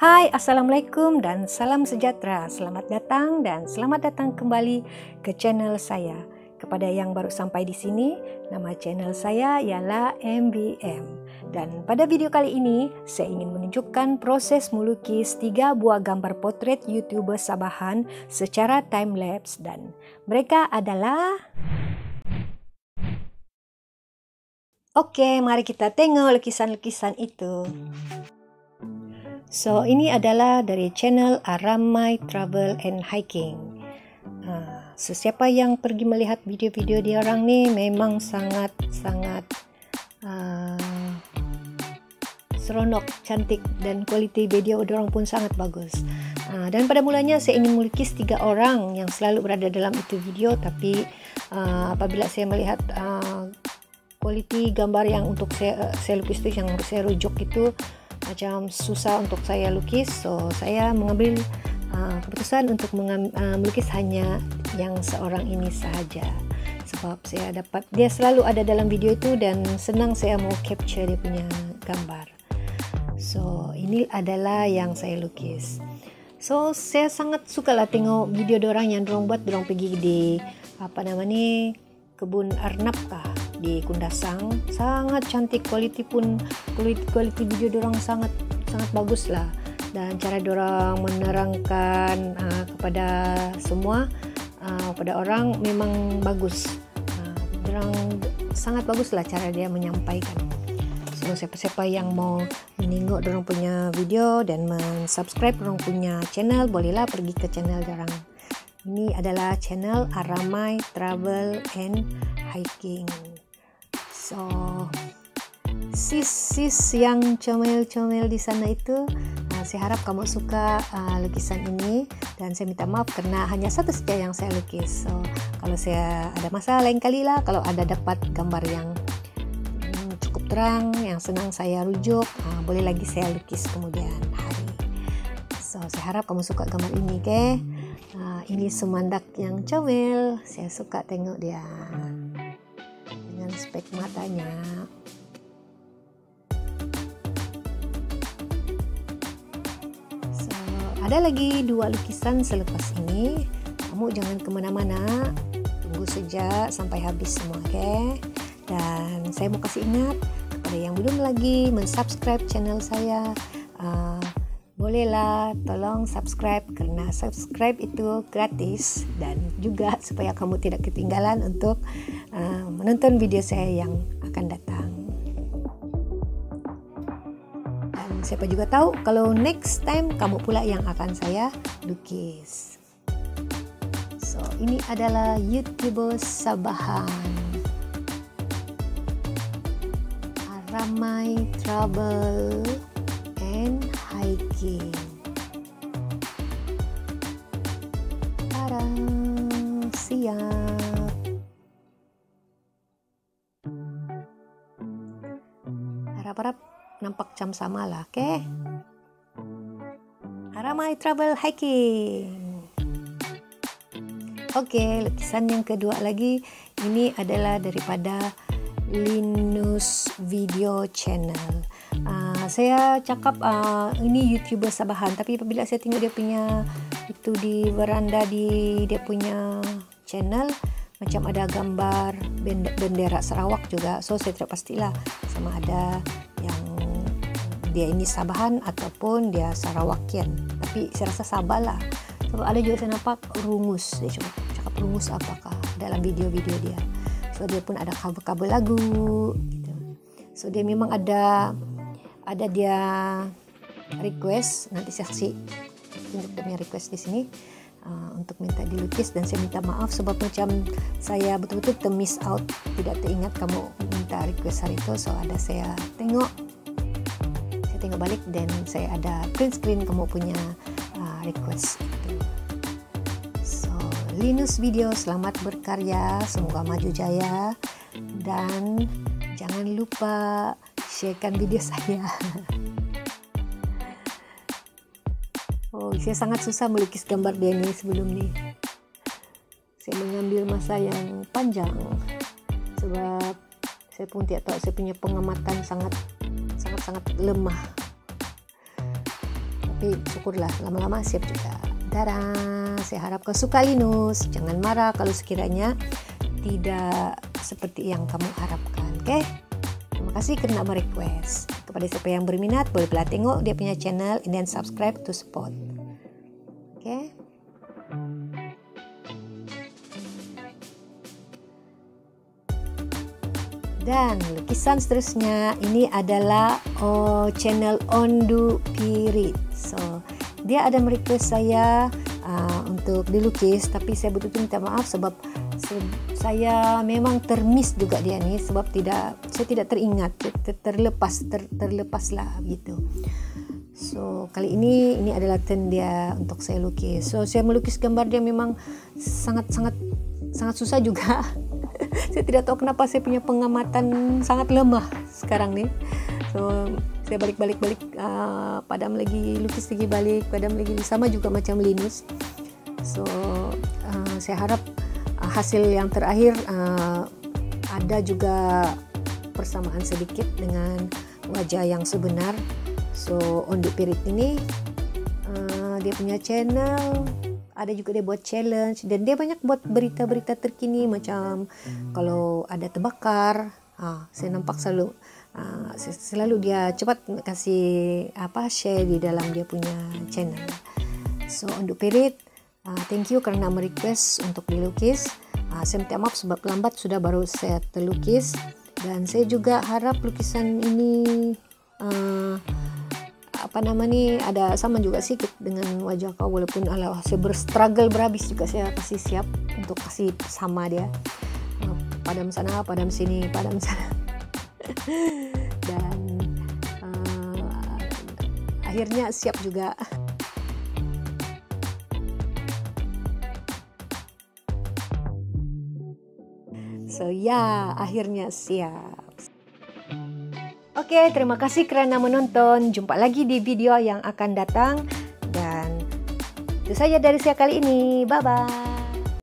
Hai, Assalamualaikum dan salam sejahtera. Selamat datang dan selamat datang kembali ke channel saya. Kepada yang baru sampai di sini, nama channel saya ialah MBM. Dan pada video kali ini, saya ingin menunjukkan proses melukis 3 buah gambar potret YouTuber Sabahan secara time-lapse dan mereka adalah... Oke, mari kita tengok lukisan-lukisan itu. So, ini adalah dari channel Aramai Travel and Hiking. So, siapa yang pergi melihat video-video dia orang ni memang sangat seronok, cantik dan kualiti video dia orang pun sangat bagus. Dan pada mulanya saya ingin melukis 3 orang yang selalu berada dalam itu video, tapi apabila saya melihat kualiti gambar yang untuk saya lukis itu, yang saya rujuk itu macam susah untuk saya lukis, so saya mengambil keputusan untuk melukis hanya yang seorang ini sahaja, sebab saya dapat dia selalu ada dalam video itu dan senang saya mau capture dia punya gambar. So ini adalah yang saya lukis. So saya sangat suka lah tengok video dorang yang dorang buat, dorang pergi di kebun Arnab kah di Kundasang. Sangat cantik, kualiti video dorang sangat bagus lah, dan cara dorang menerangkan kepada semua, kepada orang memang bagus. Dorang sangat bagus lah cara dia menyampaikan. So siapa-siapa yang mau menengok dorang punya video dan mensubscribe dorang punya channel, bolehlah pergi ke channel dorang. Ini adalah channel Aramai Travel and Hiking. So, sis yang comel-comel di sana itu, saya harap kamu suka lukisan ini, dan saya minta maaf karena hanya satu saja yang saya lukis. So, kalau saya ada masalah lain kali lah, kalau ada dapat gambar yang cukup terang, yang senang saya rujuk, boleh lagi saya lukis kemudian hari. So, saya harap kamu suka gambar ini, okay? Ini Sumandak yang comel, saya suka tengok dia dengan spek matanya. So, ada lagi 2 lukisan selepas ini. Kamu jangan kemana-mana, tunggu saja sampai habis semua, okay? Dan saya mau kasih ingat kepada yang belum lagi mensubscribe channel saya, bolehlah tolong subscribe, karena subscribe itu gratis, dan juga supaya kamu tidak ketinggalan untuk menonton video saya yang akan datang. Dan siapa juga tahu kalau next time kamu pula yang akan saya lukis. So ini adalah YouTuber Sabahan, Aramai Travel and Hiking. Siap. Harap-harap nampak macam sama lah, okay? Aramai Travel Hiking. Okay, lukisan yang kedua lagi, ini adalah daripada Linus Video Channel. Saya cakap ini YouTuber Sabahan, tapi apabila saya tengok dia punya itu di veranda di dia punya channel, macam ada gambar bendera Sarawak juga. So saya tidak pastilah sama ada yang dia ini Sabahan ataupun dia Sarawakian, tapi saya rasa Sabah lah. So ada juga saya nampak rungus, dia cakap rungus apakah dalam video-video dia. So dia pun ada cover-cover lagu gitu. So dia memang ada dia request, nanti saya kasih untuk dia request di sini untuk minta dilukis, dan saya minta maaf sebab macam saya betul-betul termiss out, tidak teringat kamu minta request hari itu. So ada saya tengok balik dan saya ada print screen kamu punya request itu. So Linus Video, selamat berkarya, semoga maju jaya, dan jangan lupa sharekan video saya. Oh, saya sangat susah melukis gambar dia ni sebelum ni. Saya mengambil masa yang panjang sebab saya pun tidak tahu, saya punya pengamatan sangat lemah. Tapi syukurlah lama-lama siap juga. Dadah, saya harap kau suka Linus. Jangan marah kalau sekiranya tidak seperti yang kamu harapkan, oke? Terima kasih karena merequest. Kepada siapa yang berminat, boleh pula tengok dia punya channel and then subscribe to support. Oke? Dan lukisan seterusnya ini adalah channel Ondu Pirit. So, dia ada merequest saya untuk dilukis, tapi saya betul-betul minta maaf sebab saya memang termiss juga dia ni, sebab saya tidak teringat, terlepas lah gitu. So kali ini adalah turn dia untuk saya lukis. So saya melukis gambar dia memang sangat susah juga. Saya tidak tahu kenapa saya punya pengamatan sangat lemah sekarang ni. So saya balik padam lagi, lukis lagi balik, padam lagi, sama juga macam Linus. So saya harap hasil yang terakhir ada juga persamaan sedikit dengan wajah yang sebenar. So Ondu Pirit ini dia punya channel, ada juga dia buat challenge, dan dia banyak buat berita-berita terkini macam kalau ada terbakar. Saya nampak selalu dia cepat kasih share di dalam dia punya channel. So Ondu Pirit, thank you karena merequest untuk dilukis. Saya minta maaf sebab lambat sudah baru saya terlukis, dan saya juga harap lukisan ini ada sama juga sedikit dengan wajah kau, walaupun saya berstruggle berhabis juga, saya pasti siap untuk kasih sama dia. Padam sana, padam sini, padam sana. Dan akhirnya siap juga. So akhirnya siap. Oke, terima kasih kerana menonton. Jumpa lagi di video yang akan datang. Dan itu saja dari saya kali ini. Bye-bye.